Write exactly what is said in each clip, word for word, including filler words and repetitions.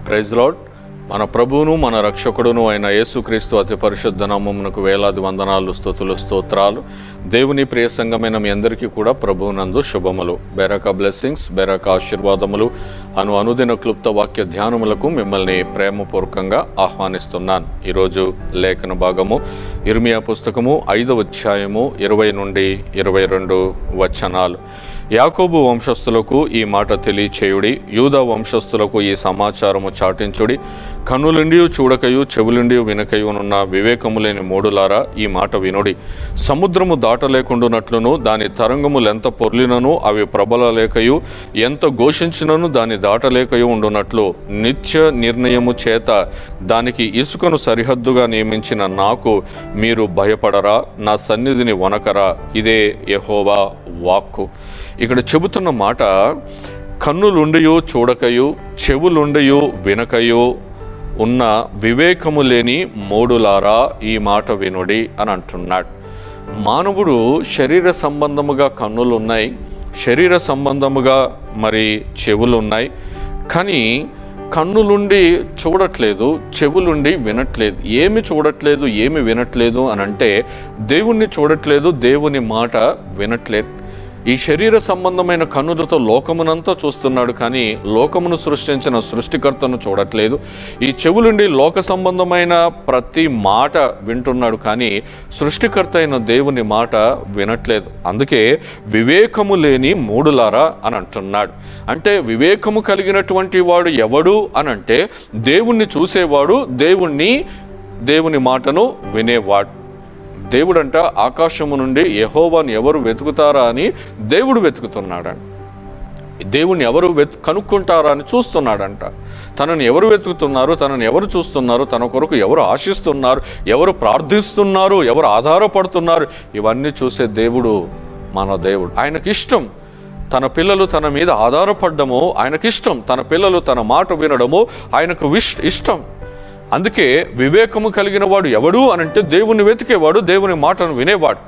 Praise lord. మన ప్రభువును మన రక్షకుడును అయిన యేసుక్రీస్తు అతి పరిశుద్ధ నామమునకు వేలాది వందనాలు, స్తుతులు, స్తోత్రాలు. దేవుని ప్రియ సంఘమైన మీ అందరికీ కూడా ప్రభువునందు శుభములు, బెరక బ్లెస్సింగ్స్, బెరక ఆశీర్వాదములు అను అనుదిన క్లుప్త వాక్య ధ్యానములకు మిమ్మల్ని ప్రేమపూర్వకంగా ఆహ్వానిస్తున్నాను. ఈరోజు లేఖన భాగము ఇర్మియా పుస్తకము ఐదవ అధ్యాయము ఇరవై నుండి ఇరవై రెండు వచనాలు. యాకోబు వంశస్థులకు ఈ మాట తెలియచేయుడి, యూదా వంశస్థులకు ఈ సమాచారము చాటించుడి. కన్నులుండి చూడకయు చెవులుండి వినకయునున్న వివేకము లేని మూడులారా ఈ మాట వినుడి. సముద్రము దాటలేకుండునట్లును దాని తరంగములెంత పొర్లినను అవి ప్రబలలేకయు ఎంత ఘోషించినను దాని దాటలేకయు ఉండునట్లు నిత్య నిర్ణయము చేత దానికి ఇసుకను సరిహద్దుగా నియమించిన నాకు మీరు భయపడరా, నా సన్నిధిని వనకరా? ఇదే యెహోవా వాక్కు. ఇక్కడ చెబుతున్న మాట, కన్నులుండియో చూడకయు చెవులుండియో వినకయో ఉన్న వివేకము లేని మూడులారా ఈ మాట వినుడి అని అంటున్నాడు. మానవుడు శరీర సంబంధముగా కన్నులు ఉన్నాయి, శరీర సంబంధముగా మరి చెవులు ఉన్నాయి. కానీ కన్నులుండి చూడట్లేదు, చెవులుండి వినట్లేదు. ఏమి చూడట్లేదు, ఏమి వినట్లేదు అని అంటే దేవుణ్ణి చూడట్లేదు, దేవుని మాట వినట్లేదు. ఈ శరీర సంబంధమైన కన్నులతో లోకమునంతా చూస్తున్నాడు, కానీ లోకమును సృష్టించిన సృష్టికర్తను చూడట్లేదు. ఈ చెవులుండి లోక సంబంధమైన ప్రతి మాట వింటున్నాడు, కానీ సృష్టికర్త అయిన దేవుని మాట వినట్లేదు. అందుకే వివేకము లేని మూడులారా అని అంటున్నాడు. అంటే వివేకము కలిగినటువంటి వాడు ఎవడు అని అంటే దేవుణ్ణి చూసేవాడు, దేవుణ్ణి దేవుని మాటను వినేవాడు. దేవుడంట ఆకాశము నుండి యెహోవాను ఎవరు వెతుకుతారా అని దేవుడు వెతుకుతున్నాడంట. దేవుణ్ణి ఎవరు వెతు కనుక్కుంటారా అని చూస్తున్నాడంట. తనను ఎవరు వెతుకుతున్నారు, తనను ఎవరు చూస్తున్నారు, తన కొరకు ఎవరు ఆశిస్తున్నారు, ఎవరు ప్రార్థిస్తున్నారు, ఎవరు ఆధారపడుతున్నారు, ఇవన్నీ చూసే దేవుడు మన దేవుడు. ఆయనకి ఇష్టం తన పిల్లలు తన మీద ఆధారపడ్డము, ఆయనకిష్టం తన పిల్లలు తన మాట వినడము ఆయనకు విష్ ఇష్టం. అందుకే వివేకము కలిగిన వాడు ఎవడు అనంటే దేవుని వెతికేవాడు, దేవుని మాటను వినేవాడు.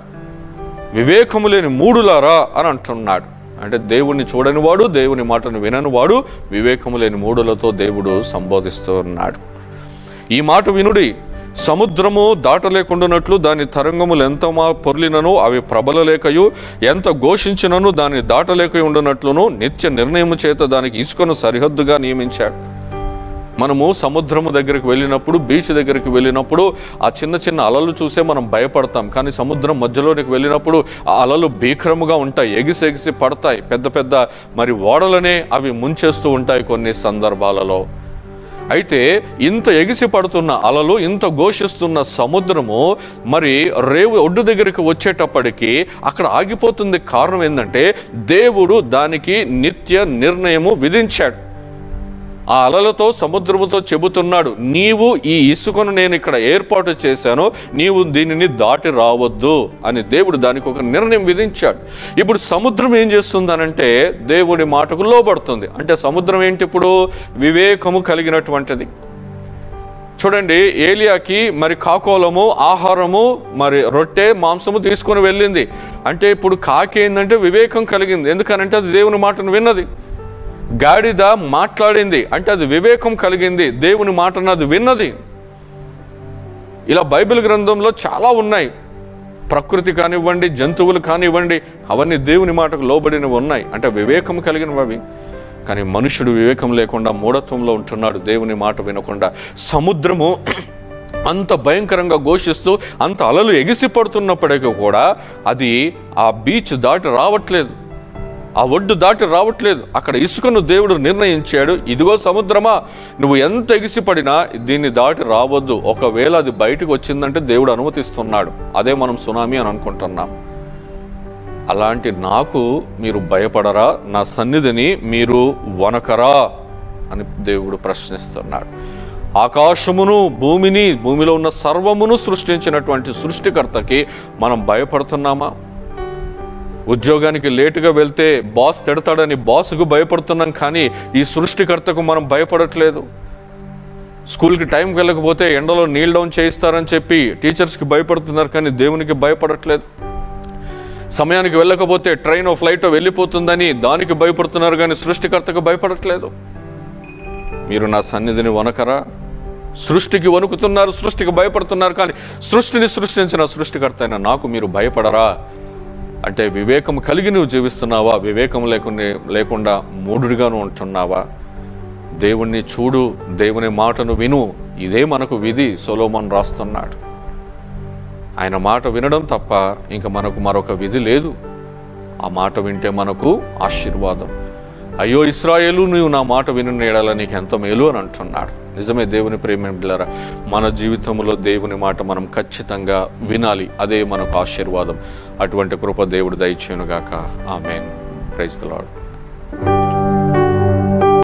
వివేకము లేని మూడులారా అని అంటున్నాడు. అంటే దేవుణ్ణి చూడని వాడు, దేవుని మాటను వినని వాడు, వివేకము లేని మూడులతో దేవుడు సంబోధిస్తూ ఉన్నాడు. ఈ మాట వినుడి. సముద్రము దాటలేకుండానట్లు దాని తరంగములు ఎంత మా పొర్లినను అవి ప్రబలలేకయు ఎంత ఘోషించినను దాన్ని దాటలేక ఉండునట్లును నిత్య నిర్ణయము చేత దానికి ఇసుకను సరిహద్దుగా నియమించాడు. మనము సముద్రము దగ్గరికి వెళ్ళినప్పుడు, బీచ్ దగ్గరికి వెళ్ళినప్పుడు ఆ చిన్న చిన్న అలలు చూసే మనం భయపడతాం. కానీ సముద్రం మధ్యలోనికి వెళ్ళినప్పుడు ఆ అలలు భీకరముగా ఉంటాయి, ఎగిసి ఎగిసి పడతాయి. పెద్ద పెద్ద మరి ఓడలనే అవి ముంచేస్తూ ఉంటాయి కొన్ని సందర్భాలలో. అయితే ఇంత ఎగిసి పడుతున్న అలలు, ఇంత ఘోషిస్తున్న సముద్రము మరి రేవు ఒడ్డు దగ్గరికి వచ్చేటప్పటికి అక్కడ ఆగిపోతుంది. కారణం ఏంటంటే దేవుడు దానికి నిత్య నిర్ణయము విధించాడు. ఆ అలలతో సముద్రముతో చెబుతున్నాడు, నీవు ఈ ఇసుకను నేను ఇక్కడ ఏర్పాటు చేశాను, నీవు దీనిని దాటి రావద్దు అని దేవుడు దానికి ఒక నిర్ణయం విధించాడు. ఇప్పుడు సముద్రం ఏం చేస్తుందనంటే దేవుడి మాటకు లోబడుతుంది. అంటే సముద్రం ఏంటి? ఇప్పుడు వివేకము కలిగినటువంటిది. చూడండి, ఏలియాకి మరి కాకోలము, ఆహారము, మరి రొట్టె, మాంసము తీసుకొని వెళ్ళింది. అంటే ఇప్పుడు కాకి ఏంటంటే వివేకం కలిగింది. ఎందుకనంటే అది దేవుని మాటను విన్నది. గాడిద మాట్లాడింది అంటే అది వివేకం కలిగింది, దేవుని మాటను అది విన్నది. ఇలా బైబిల్ గ్రంథంలో చాలా ఉన్నాయి. ప్రకృతి కానివ్వండి, జంతువులు కానివ్వండి, అవన్నీ దేవుని మాటకు లోబడినవి ఉన్నాయి. అంటే వివేకం కలిగినవి అవి. కానీ మనుషుడు వివేకం లేకుండా మూఢత్వంలో ఉంటున్నాడు, దేవుని మాట వినకుండా. సముద్రము అంత భయంకరంగా ఘోషిస్తూ అంత అలలు ఎగిసి పడుతున్నప్పటికీ కూడా అది ఆ బీచ్ దాటి రావట్లేదు, ఆ ఒడ్డు దాటి రావట్లేదు. అక్కడ ఇసుకను దేవుడు నిర్ణయించాడు, ఇదిగో సముద్రమా, నువ్వు ఎంత ఎగిసిపడినా దీన్ని దాటి రావద్దు. ఒకవేళ అది బయటకు వచ్చిందంటే దేవుడు అనుమతిస్తున్నాడు. అదే మనం సునామీ అని అనుకుంటున్నాం. అలాంటి నాకు మీరు భయపడరా, నా సన్నిధిని మీరు వనకరా అని దేవుడు ప్రశ్నిస్తున్నాడు. ఆకాశమును, భూమిని, భూమిలో ఉన్న సర్వమును సృష్టించినటువంటి సృష్టికర్తకి మనం భయపడుతున్నామా? ఉద్యోగానికి లేటుగా వెళ్తే బాస్ తిడతాడని బాస్కు భయపడుతున్నాం, కానీ ఈ సృష్టికర్తకు మనం భయపడట్లేదు. స్కూల్కి టైంకి వెళ్ళకపోతే ఎండలో నీల్ డౌన్ చేయిస్తారని చెప్పి టీచర్స్కి భయపడుతున్నారు, కానీ దేవునికి భయపడట్లేదు. సమయానికి వెళ్ళకపోతే ట్రైన్ ఫ్లైట్ వెళ్ళిపోతుందని దానికి భయపడుతున్నారు, కానీ సృష్టికర్తకు భయపడట్లేదు. మీరు నా సన్నిధిని వనకరా? సృష్టికి వణుకుతున్నారు, సృష్టికి భయపడుతున్నారు, కానీ సృష్టిని సృష్టించిన సృష్టికర్త అయిన నాకు మీరు భయపడరా అంటే వివేకం కలిగి నువ్వు జీవిస్తున్నావా? వివేకం లేకుండా లేకుండా మూఢుడిగాను ఉంటున్నావా? దేవుణ్ణి చూడు, దేవుని మాటను విను. ఇదే మనకు విధి. సొలొమోను రాస్తున్నాడు. ఆయన మాట వినడం తప్ప ఇంకా మనకు మరొక విధి లేదు. ఆ మాట వింటే మనకు ఆశీర్వాదం. అయ్యో ఇశ్రాయేలు, నువ్వు నా మాట విను ఎడల నీకు ఎంత మేలు అని అంటున్నాడు. నిజమే దేవుని ప్రేమ బిడ్డలారా, మన జీవితంలో దేవుని మాట మనం ఖచ్చితంగా వినాలి. అదే మనకు ఆశీర్వాదం. అటువంటి కృప దేవుడు దయచేయునుగాక. ఆమేన్. Praise the lord.